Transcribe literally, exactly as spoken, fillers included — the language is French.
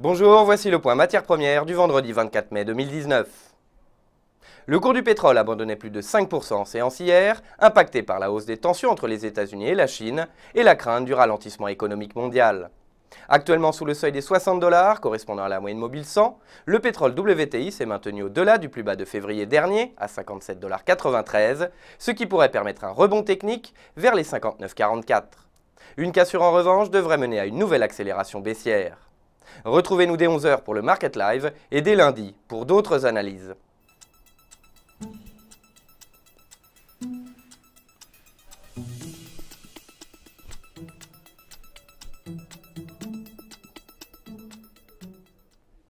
Bonjour, voici le point matières premières du vendredi vingt-quatre mai deux mille dix-neuf. Le cours du pétrole abandonnait plus de cinq pour cent en séance hier, impacté par la hausse des tensions entre les États-Unis et la Chine et la crainte du ralentissement économique mondial. Actuellement sous le seuil des soixante dollars, correspondant à la moyenne mobile cent, le pétrole W T I s'est maintenu au-delà du plus bas de février dernier, à cinquante-sept dollars quatre-vingt-treize, ce qui pourrait permettre un rebond technique vers les cinquante-neuf quarante-quatre. Une cassure en revanche devrait mener à une nouvelle accélération baissière. Retrouvez-nous dès onze heures pour le Market Live et dès lundi pour d'autres analyses.